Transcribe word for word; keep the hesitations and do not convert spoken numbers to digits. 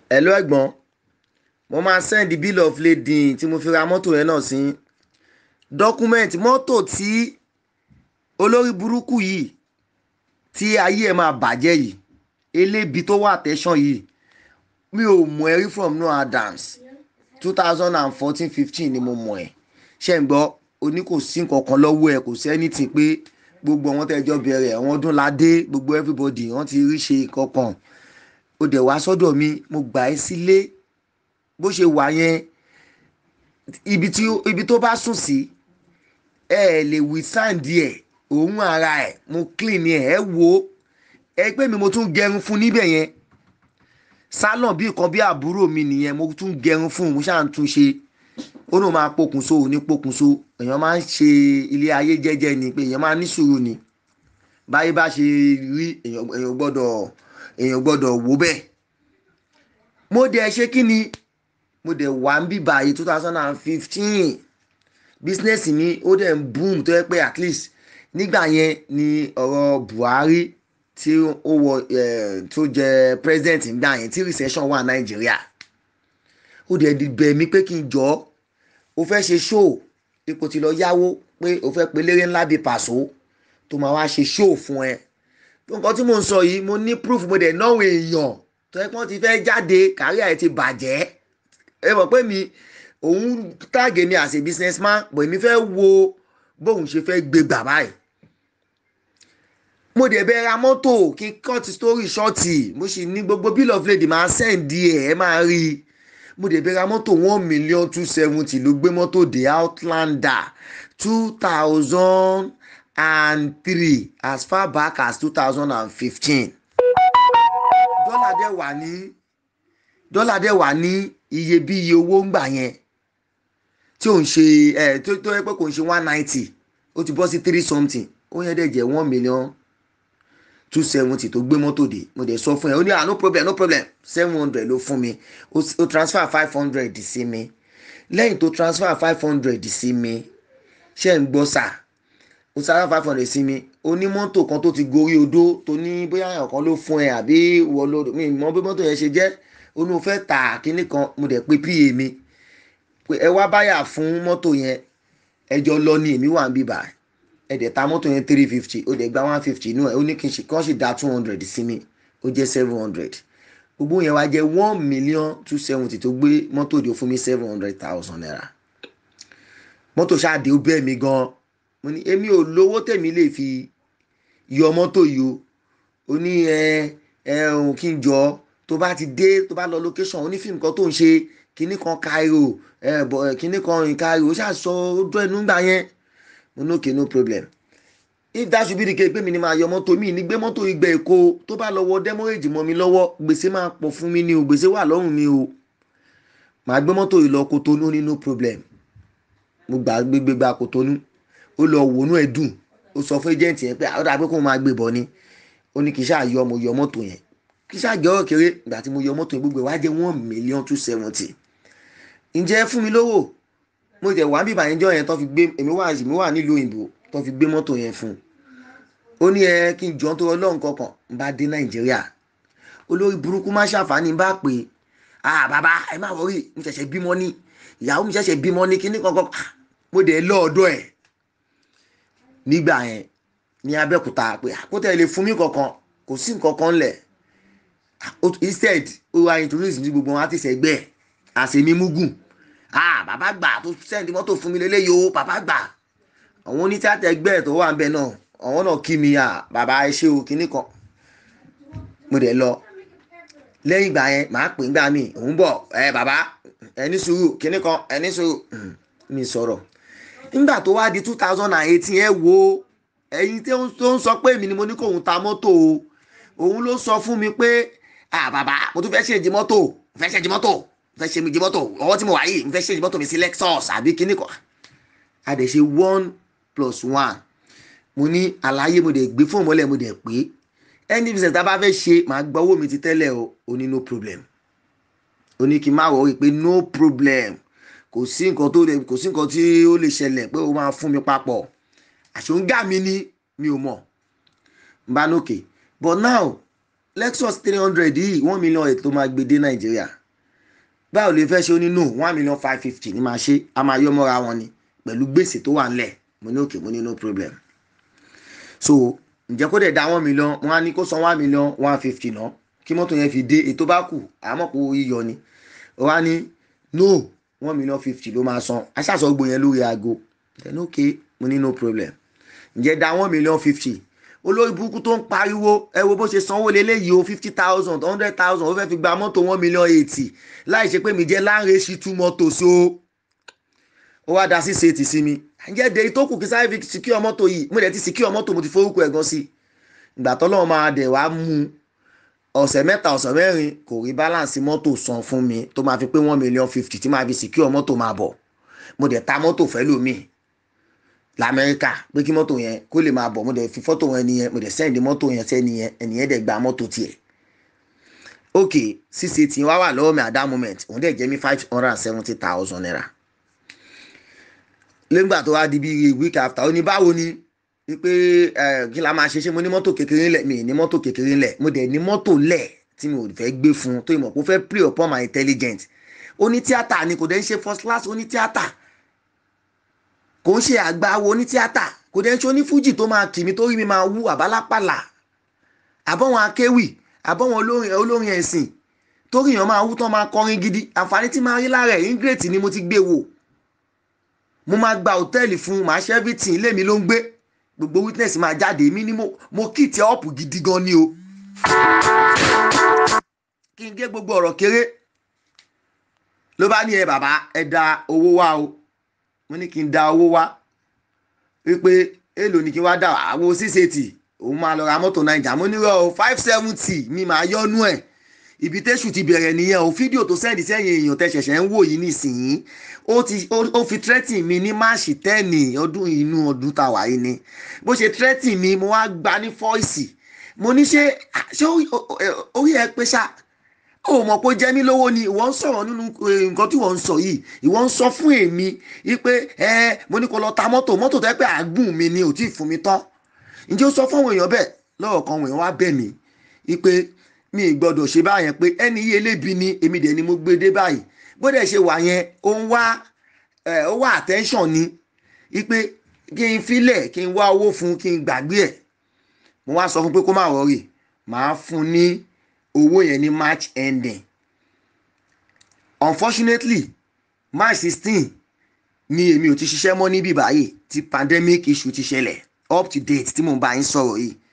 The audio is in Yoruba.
Hello ẹ̀gbọ́n, mo máa send bill of lading tí mo fi ra mọ́tò yẹn náà sí document mọ́tò tí olórí burúkú yìí tí ayé ẹ̀ máa bàjẹ́ yìí elébi tó wà tẹ̀sán yìí mi ò mọ̀ ẹ́ rí from no Adams two thousand and fourteen fifteen ni mo mọ̀ ẹ́ ṣe ń gbọ́ oní kò sí nǹkan kan lọ́wọ́ ẹ̀ kò sí anything pé gbogbo àwọn tẹ́jọ́ bẹ̀rẹ̀ àwọn ọdún ládé gbogbo everybody wọ́n ti rí ṣe nǹkan kan ó dẹ̀ wá sọ́dọ̀ mi mo gbà ẹ́ sílé bó ṣe wà yẹn ibi tí ibi tó bá sùn sí ẹ ẹ lè withstand ẹ òun ara ẹ mo clean ẹ ẹ wo ẹ pé mi mo tún gẹrun fún níbẹ̀ yẹn salon bí nǹkan bí àbúrò mi nìyẹn mo tún gẹrun fún mo ṣáà ń tún ṣe ó náà máa pokùnso ò ní pokùnso èèyàn máa ń ṣe ilé ayé jẹ́jẹ́ ni pé èèyàn máa ní sùúrù ni báyé bá ṣe rí èèyàn gbọ́dọ̀ èèyàn gbọ́dọ̀ wò bẹ́ẹ̀ mo dẹ̀ ṣe kí ni mo dẹ̀ wà ń bí báyìí two thousand and fifteen business mi ó dẹ̀ ń boom tó yẹ pé at least nígbà yẹn ni ọ̀rọ̀ Buhari tí ó wọ tó jẹ president nígbà yẹn tí recession wà Nàìjíríà ó dẹ̀ bẹ̀ mí pé kí n jọ ó fẹ́ ṣe show ipò tí lọ yáwó pé ó fẹ́ pe eléré ńlá bíi Pàṣọ tó máa wá ṣe show fún ẹ nǹkan tí mo ń sọ yìí mo ní proof mo dẹ̀ náwó èèyàn tó yẹ kí wọ́n ti fẹ́ jáde kárí àyè ti bàjẹ́ ẹ mọ̀ pé mi òun tàgé mi as a businessman bọ̀ èmi fẹ́ wo bóun ṣe fẹ́ gbé gbà báyìí mo dẹ̀ bẹ ra mọ́tò kí n cut story short mo sì ní gbogbo bill of lading máa send ẹ̀ ẹ́ máa rí i mo dẹ̀ bẹ ra mọ́tò one million two seventy ló gbé mọ́tò dé Outlander two thousand and three as far back as two thousand and fifteen dọ́là dẹ̀ wà ní dọ́là dẹ̀ wà ní iye bí iye owó ń gbà yẹn tí ò ń ṣe ẹ tó tó yẹ pé kò ń ṣe one ninety ó ti bọ́ sí three something ó yẹn dẹ̀ jẹ́ one million two seventy tó gbé mọ́tò dé mo dẹ̀ sọ fún ẹ ó ní ah no problem no problem seven hundred ló fún mi ó transfer five hundred sí mi lẹ́yìn tó transfer five hundred sí mi ṣé ń gbọ́ sà ó sára five hundred sí mi onímọ́tò kan tó ti gorí odó tó ní bóyá ọ̀kan ló fún ẹ àbí wọ́n ló mi mọ bí mọ́tò yẹn ṣe jẹ́ ó ní o fẹ́ tà kínní kan mo dẹ̀ pé pa mi pé ẹ wá báyà fún mọ́tò yẹn ẹjọ́ lọ ní èmi wà ń bíbà ẹ dẹ̀ ta mọ́tò yẹn three fifty ó dẹ̀ gba one fifty inú ẹ̀ ó ní kí n ṣe kí wọ́n sì dá two hundred sí mi ó jẹ́ seven hundred gbogbo yẹn wá jẹ́ one million two seventy tó gbé mọ́tò dé fún mi seven hundred thousand naira mọ́tò ṣáàdé ó bẹ́ẹ̀ mi gan mo ní èmi ò lówó tèmi lè fi yọ mọ́tò yìí o ó ní ẹ ẹ òun kí n jọ tó bá ti dé tó bá lọ location ó ní fíìmù kan tó ń ṣe kinní kan Cairo ẹ bọ kinní kan rìn Cairo ó ṣàṣọ ojú ẹnu gbà yẹn mo ní okay no problem if that should be the case pé mi ni máa yọ mọ́tò mi ní gbé mọ́tò ìgbẹ́ èkó tó bá lọ wọ dẹ́mọ́rèjì mọ́ mi lọ́wọ́ gbèsè máa pọ̀ fún mi ni o gbèsè wà lọ́rùn mi o màá gbé mọ́tò yìí lọ Kotonu ní no problem mo gbà gbégbé gba Kotonu ó lọ wònú ẹ̀ dùn ó sọ fún agent yẹn pé ó dà pé kó máa gbé bọ̀ ni ó ní kì í ṣáà yọ mo yọ mọ́tò yẹn kì í ṣáà jẹ́ ọ̀rọ̀ kéré ìgbà tí mo yọ mọ́tò yẹn gbogbo ẹ̀ wá jẹ́ one million two seventy ǹjẹ́ fún mi lówó mo jẹ̀ wá bíbá yẹn jọ yẹn tó fi gbé èmi wà èmi wà nílùú òyìnbó tó fi gbé mọ́tò yẹn fún un ó ní ẹ kí n jọ tó ọlọ́run kankan n bá dé Nàìjíríà olórí burúkú má ṣàǹfààní bá pè ah bàbá ẹ má wọrí mo ṣẹ̀ṣẹ̀ bímọ ní ìyàwó mi ṣẹ̀ṣẹ̀ bímọ ní kíní kankan mo dẹ̀ lọ́ọ̀dọ̀ ẹ̀ nígbà yẹn ní Abẹ́òkúta pé àkótẹ́ lè fún mi kankan kò sí nǹkan kan lẹ̀ instead ó wá introduce ní gbogbo wọn á ti sẹ́gbẹ́ àṣemí mugun ah bàbá gbà tó sẹ́ndí mọ́tò fún mi lélẹ́yìí o bàbá gbà àwọn onítìátà ẹgbẹ́ tó wà ń bẹ náà àwọn náà kí mi à bàbá ẹ ṣé o kinní kan mo dẹ̀ lọ lẹ́yìn ìgbà yẹn màá pè ń gbà mí òun bọ̀ ẹ bàbá ẹni sùúrù kinní kan ẹni sùúrù mi sọ̀rọ̀ nígbà tó wá di two thousand and eighteen ẹ wo ẹ̀yin tí ó ń sọ pé èmi ni mo ní kó òun ta mọ́tò o òun ló sọ fún mi pé ah bàbá mo tún fẹ́ ṣe ìjì mọ́tò fẹ́ ṣe ìjì mọ́tò fẹ́ ṣe ìjì mọ́tò ọwọ́ tí mo wà yìí fẹ́ ṣe ìjì mọ́tò mi sí Lexus àbí kinní kan a dẹ̀ ṣe one plus one mo ní àlàyé mo dẹ̀ gbé fún ọmọlẹ̀ mo dẹ̀ pé any business tá a bá fẹ́ ṣe màá gba owó mi ti tẹ́lẹ̀ o ò ní no problem ó ní kí n má wọrí pé no problem kò sí nǹkan tó lè kò sí nǹkan tí ó lè ṣẹlẹ̀ pé ó máa fún mi papọ̀ àṣọǹgá mi ni mi ò mọ̀ n bá nókè but now Lexus three hundred yìí one million eight tó máa gbé dé Nàìjíríà báwo lè fẹ́ ṣe ó ní no one million five fifty ní máa ṣe a máa yọ mọ́ra wọn ni pẹ̀lú gbèsè tó wà ńlẹ̀ mo ní òkè mo ní no problem. So ǹjẹ́ kó dẹ̀ da one million wọ́n á ní kó san one million one fifty náà kí mọ́tò yẹn fi dé ètò bá kù àmọ́ kó yíyọ ni wọ́n á ní no one million fifty ló máa san aṣáṣọ gbò yẹn lórí aago then okay mo ní no problem. Ǹjẹ́ da one million fifty olórí burúkú tó ń pariwo ẹ wo bó ṣe sanwó leléyìí o fifty thousand hundred thousand ó fẹ́ fi gba mọ́tò one million eighty láì ṣe pé mi jẹ́ láǹrẹ̀ sí two mọ́tò so ó wá da six eighty sí mi. Ǹjẹ́ dèyí tó kù kí sáré fi secure mọ́tò yìí mo dẹ̀ ti secure mọ́tò mo ti forúkọ ẹ̀gan sí ìgbà tọ́lọ́run máa dẹ̀ wá mú ọ̀sẹ̀ mẹ́ta ọ̀sẹ̀ mẹ́rin kò rí balance mọ́tò san fún mi tó máa fi pé one million fifty tí máa fi secure mọ́tò máa bọ̀ mo dẹ̀ ta mọ́tò fẹ́ lómi lamẹ́ríkà pé kí mọ́tò yẹn kó lè máa bọ̀ mo dẹ̀ fi fọ́tò yẹn nìyẹn mo dẹ̀ send mọ́tò yẹn sẹ́ni yẹn ẹnìyẹn dẹ̀ gba mọ́tò tiẹ̀. Ok six eighty wá wà lọ́wọ́ mi at that moment òun dẹ̀ jẹ́ mi five hundred and seventy thousand naira. Lẹ́gbà tó wá di bí week after ó ní báwo ni wípé kí la máa ṣe ṣe mo ní mọ́tò kékeré lẹ̀ mi ní mọ́tò kékeré lẹ̀ mo dẹ̀ ní mọ́tò lẹ̀ tí mi ò fẹ́ gbé fún tó ìmọ̀ kó fẹ́ play upon my intelligence. Ó ní tíátà ni kò dẹ̀ ń ṣe first class ó ní tíátà kò ń ṣe àgbáwo ní tíátà kò dẹ̀ ń ṣe onífújì tó máa kì mí tó rí mi máa wú àbálápàlà àbọ̀wọn akéwì àbọ̀wọn olórin olórin ẹ̀sìn tó rí èèyàn máa wú tán máa kọrin gidi àǹfààní tí máa rí lára ẹ̀ ingrate ni mo ti gbé wò mo máa gba hòtẹ́ẹ̀lì fún màá ṣe everything ilé mi ló ń gbé gbogbo witness máa jáde mí ni mo mo kì í tẹ ọ̀pù gidi gan ni o kí n gé gbogbo ọ̀rọ̀ kéré ló bá ní ẹ bàbá ẹ da owó wá o mo ní kí n da owó wá wípé èlò ni kí n wá dà àwọn six eighty òun máa lọ ra mọ́tò naija mo ní rọ five seventy mi máa yọnu ẹ̀ ibi tẹ́sù ti bẹ̀rẹ̀ nìyẹn o fídíò tó sẹ́ndì sẹ́yìn èèyàn tẹ́ ṣẹ̀ṣẹ̀ ń wò yìí nísìnyí ó ti ó fi tírẹ́tì mi ní máàṣì tẹ́ẹ̀nì ọdún inú ọdún tá a wà yìí ni bó ṣe tírẹ́tì mi mo wá gba ní fọ́ìsì mo ní ṣé ṣé orí ẹ pé ṣá ó mọ̀ pé ó jẹ́ mí lówó ni ìwọ ń sọ̀rọ̀ nínú nǹkan tí wọ́n ń sọ yìí ìwọ ń sọ fún èmi wípé ẹ mo ní kó lọ ta mọ́tò mọ́tò tó yẹ pé àágùn mi ni ò tí ì fún mi tán ǹjẹ́ ó sọ fún àwọn èèyàn bẹ́ẹ̀ lọ́rọ̀ kan wọ̀nyí wá bẹ̀ mí wípé mi ì gbọ́dọ̀ ṣe báyẹn pé ẹni yé lébi ni èmi dẹ̀ ni mo gbé dé báyìí bó dẹ̀ ṣe wà yẹn ó ń wá ó wá attention ni wípé kí n filẹ̀ kí n wá owó fún kí n gbàgbé ẹ̀ mo wá sọ fún pé kó má wọrí màá fún ní owó yẹn ní March ending unfortunately March sixteen ni èmi ò ti ṣiṣẹ́ mọ́ níbí báyìí tí pandemic issue ti ṣẹlẹ̀ up to date tí mo bá yín sọ̀rọ̀ yìí